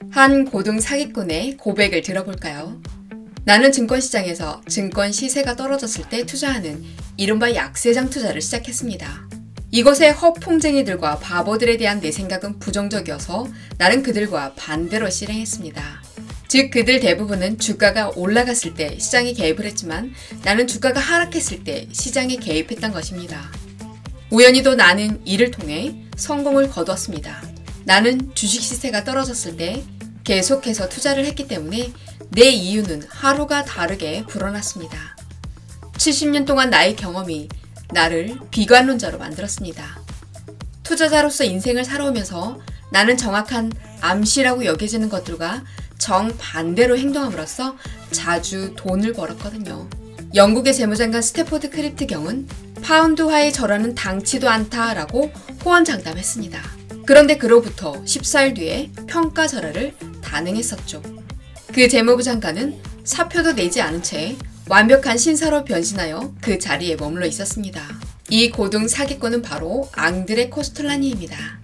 한 고등 사기꾼의 고백을 들어볼까요? 나는 증권시장에서 증권 시세가 떨어졌을 때 투자하는 이른바 약세장 투자를 시작했습니다. 이것의 허풍쟁이들과 바보들에 대한 내 생각은 부정적이어서 나는 그들과 반대로 실행했습니다. 즉 그들 대부분은 주가가 올라갔을 때 시장에 개입을 했지만 나는 주가가 하락했을 때 시장에 개입했던 것입니다. 우연히도 나는 이를 통해 성공을 거두었습니다. 나는 주식 시세가 떨어졌을 때 계속해서 투자를 했기 때문에 내 이유는 하루가 다르게 불어났습니다. 70년 동안 나의 경험이 나를 비관론자로 만들었습니다. 투자자로서 인생을 살아오면서 나는 정확한 암시라고 여겨지는 것들과 정반대로 행동함으로써 자주 돈을 벌었거든요. 영국의 재무장관 스태포드 크립트 경은 파운드화에 절하는 당치도 않다라고 호언장담했습니다. 그런데 그로부터 14일 뒤에 평가절하를 단행했었죠. 그 재무부 장관은 사표도 내지 않은 채 완벽한 신사로 변신하여 그 자리에 머물러 있었습니다. 이 고등 사기꾼은 바로 앙드레 코스톨라니입니다.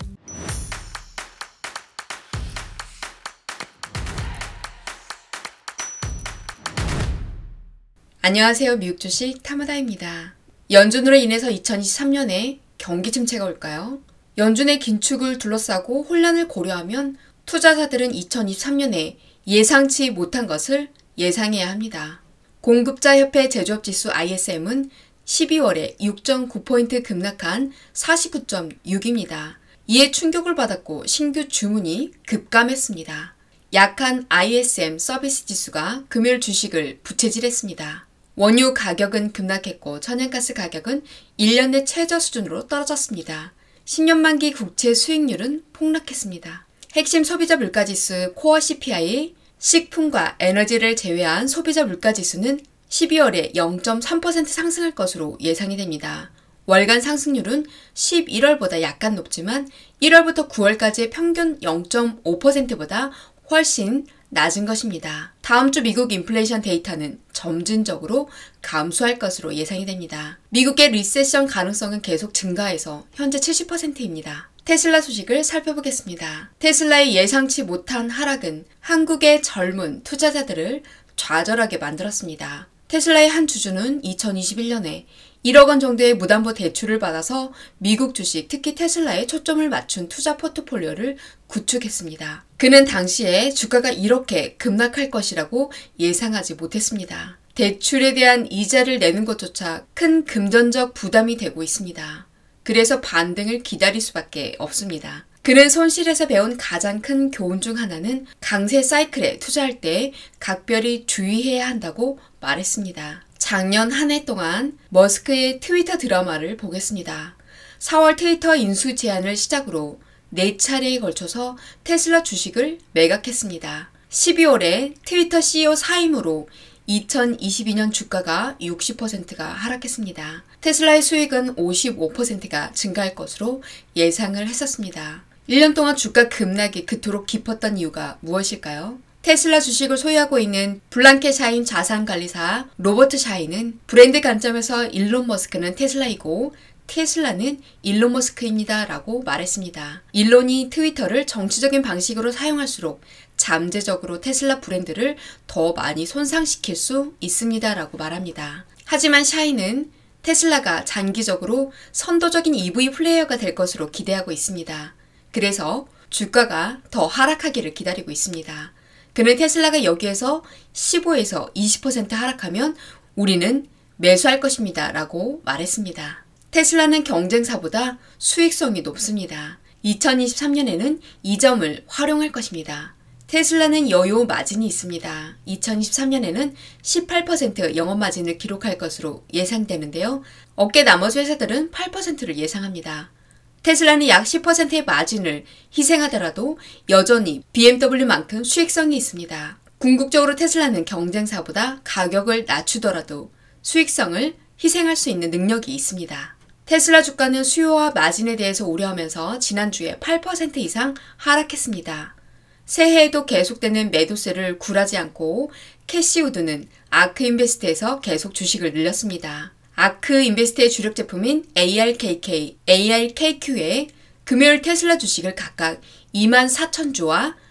안녕하세요. 미국 주식 탐하다입니다. 연준으로 인해서 2023년에 경기 침체가 올까요? 연준의 긴축을 둘러싸고 혼란을 고려하면 투자자들은 2023년에 예상치 못한 것을 예상해야 합니다. 공급자협회 제조업지수 ISM은 12월에 6.9포인트 급락한 49.6입니다. 이에 충격을 받았고 신규 주문이 급감했습니다. 약한 ISM 서비스 지수가 금요일 주식을 부채질했습니다. 원유 가격은 급락했고 천연가스 가격은 1년 내 최저 수준으로 떨어졌습니다. 10년 만기 국채 수익률은 폭락했습니다. 핵심 소비자 물가지수 코어 CPI, 식품과 에너지를 제외한 소비자 물가지수는 12월에 0.3% 상승할 것으로 예상이 됩니다. 월간 상승률은 11월보다 약간 높지만 1월부터 9월까지의 평균 0.5%보다 훨씬 낮은 것입니다. 다음 주 미국 인플레이션 데이터는 점진적으로 감소할 것으로 예상이 됩니다. 미국의 리세션 가능성은 계속 증가해서 현재 70%입니다. 테슬라 소식을 살펴보겠습니다. 테슬라의 예상치 못한 하락은 한국의 젊은 투자자들을 좌절하게 만들었습니다. 테슬라의 한 주주는 2021년에 1억 원 정도의 무담보 대출을 받아서 미국 주식, 특히 테슬라에 초점을 맞춘 투자 포트폴리오를 구축했습니다. 그는 당시에 주가가 이렇게 급락할 것이라고 예상하지 못했습니다. 대출에 대한 이자를 내는 것조차 큰 금전적 부담이 되고 있습니다. 그래서 반등을 기다릴 수밖에 없습니다. 그는 손실에서 배운 가장 큰 교훈 중 하나는 강세 사이클에 투자할 때 각별히 주의해야 한다고 말했습니다. 작년 한 해 동안 머스크의 트위터 드라마를 보겠습니다. 4월 트위터 인수 제한을 시작으로 4차례에 걸쳐서 테슬라 주식을 매각했습니다. 12월에 트위터 CEO 사임으로 2022년 주가가 60%가 하락했습니다. 테슬라의 수익은 55%가 증가할 것으로 예상을 했었습니다. 1년 동안 주가 급락이 그토록 깊었던 이유가 무엇일까요? 테슬라 주식을 소유하고 있는 블랑케 샤인 자산관리사 로버트 샤인은 브랜드 관점에서 일론 머스크는 테슬라이고 테슬라는 일론 머스크입니다 라고 말했습니다. 일론이 트위터를 정치적인 방식으로 사용할수록 잠재적으로 테슬라 브랜드를 더 많이 손상시킬 수 있습니다 라고 말합니다. 하지만 샤인은 테슬라가 장기적으로 선도적인 EV 플레이어가 될 것으로 기대하고 있습니다. 그래서 주가가 더 하락하기를 기다리고 있습니다. 그는 테슬라가 여기에서 15에서 20% 하락하면 우리는 매수할 것입니다 라고 말했습니다. 테슬라는 경쟁사보다 수익성이 높습니다. 2023년에는 이 점을 활용할 것입니다. 테슬라는 여유 마진이 있습니다. 2023년에는 18% 영업 마진을 기록할 것으로 예상되는데요. 업계 나머지 회사들은 8%를 예상합니다. 테슬라는 약 10%의 마진을 희생하더라도 여전히 BMW만큼 수익성이 있습니다. 궁극적으로 테슬라는 경쟁사보다 가격을 낮추더라도 수익성을 희생할 수 있는 능력이 있습니다. 테슬라 주가는 수요와 마진에 대해서 우려하면서 지난주에 8% 이상 하락했습니다. 새해에도 계속되는 매도세를 굴하지 않고 캐시우드는 아크인베스트에서 계속 주식을 늘렸습니다. 아크인베스트의 주력 제품인 ARKK, ARKQ에 금요일 테슬라 주식을 각각 24,000주와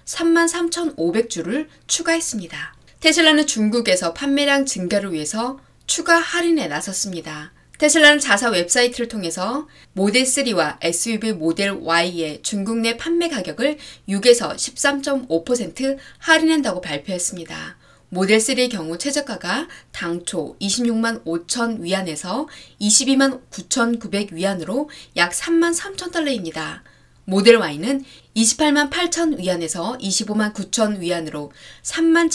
33,500주를 추가했습니다. 테슬라는 중국에서 판매량 증가를 위해서 추가 할인에 나섰습니다. 테슬라는 자사 웹사이트를 통해서 모델3와 SUV 모델 Y의 중국 내 판매 가격을 6에서 13.5% 할인한다고 발표했습니다. 모델3의 경우 최저가가 당초 26만 5천 위안에서 22만 9,900 위안으로 약 3만 3천 달러입니다. 모델 Y는 28만 8천 위안에서 25만 9천 위안으로 3만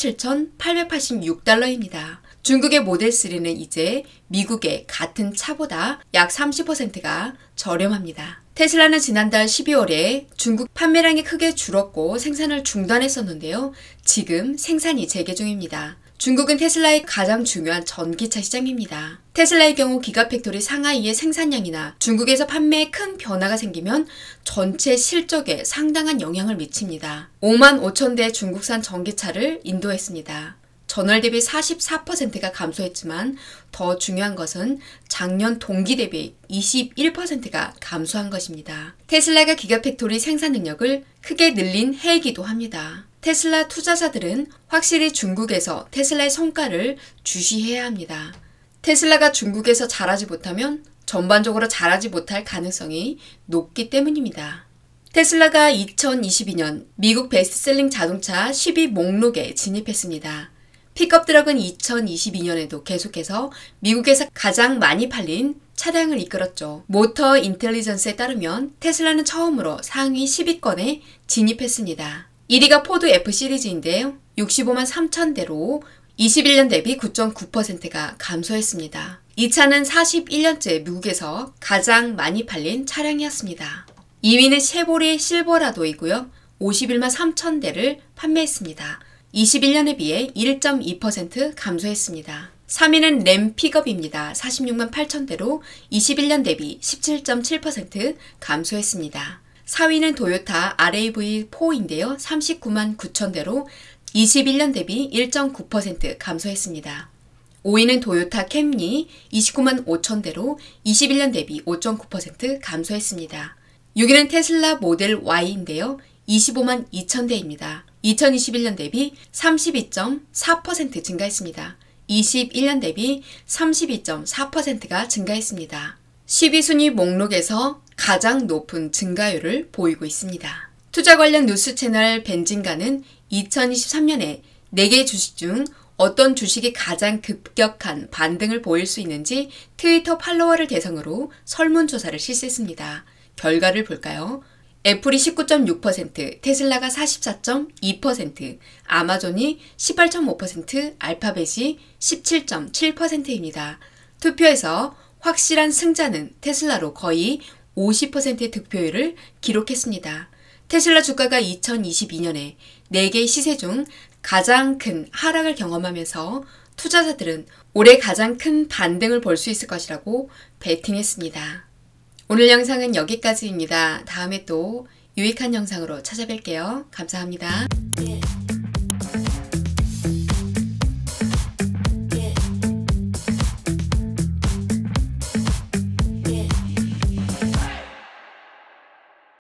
7,886달러입니다. 중국의 모델3는 이제 미국의 같은 차보다 약 30%가 저렴합니다. 테슬라는 지난달 12월에 중국 판매량이 크게 줄었고 생산을 중단했었는데요. 지금 생산이 재개 중입니다. 중국은 테슬라의 가장 중요한 전기차 시장입니다. 테슬라의 경우 기가팩토리 상하이의 생산량이나 중국에서 판매에 큰 변화가 생기면 전체 실적에 상당한 영향을 미칩니다. 5만 5천 대 중국산 전기차를 인도했습니다. 전월 대비 44%가 감소했지만 더 중요한 것은 작년 동기 대비 21%가 감소한 것입니다. 테슬라가 기가팩토리 생산 능력을 크게 늘린 해이기도 합니다. 테슬라 투자자들은 확실히 중국에서 테슬라의 성과를 주시해야 합니다. 테슬라가 중국에서 잘하지 못하면 전반적으로 잘하지 못할 가능성이 높기 때문입니다. 테슬라가 2022년 미국 베스트셀링 자동차 10위 목록에 진입했습니다. 픽업 트럭은 2022년에도 계속해서 미국에서 가장 많이 팔린 차량을 이끌었죠. 모터 인텔리전스에 따르면 테슬라는 처음으로 상위 10위권에 진입했습니다. 1위가 포드 F 시리즈인데요. 65만 3천 대로 21년 대비 9.9%가 감소했습니다. 이 차는 41년째 미국에서 가장 많이 팔린 차량이었습니다. 2위는 쉐보레 실버라도이고요. 51만 3천 대를 판매했습니다. 21년에 비해 1.2% 감소했습니다. 3위는 램 픽업입니다. 46만 8천 대로 21년 대비 17.7% 감소했습니다. 4위는 도요타 RAV4인데요. 39만 9천 대로 21년 대비 1.9% 감소했습니다. 5위는 도요타 캠리 29만 5천 대로 21년 대비 5.9% 감소했습니다. 6위는 테슬라 모델 Y인데요. 25만 2천 대입니다. 2021년 대비 32.4% 증가했습니다. 21년 대비 32.4%가 증가했습니다. 10위 순위 목록에서 가장 높은 증가율을 보이고 있습니다. 투자 관련 뉴스 채널 벤진가는 2023년에 4개 주식 중 어떤 주식이 가장 급격한 반등을 보일 수 있는지 트위터 팔로워를 대상으로 설문조사를 실시했습니다. 결과를 볼까요? 애플이 19.6%, 테슬라가 44.2%, 아마존이 18.5%, 알파벳이 17.7%입니다. 투표에서 확실한 승자는 테슬라로 거의 50%의 득표율을 기록했습니다. 테슬라 주가가 2022년에 4개의 시세 중 가장 큰 하락을 경험하면서 투자자들은 올해 가장 큰 반등을 볼 수 있을 것이라고 베팅했습니다. 오늘 영상은 여기까지입니다. 다음에 또 유익한 영상으로 찾아뵐게요. 감사합니다.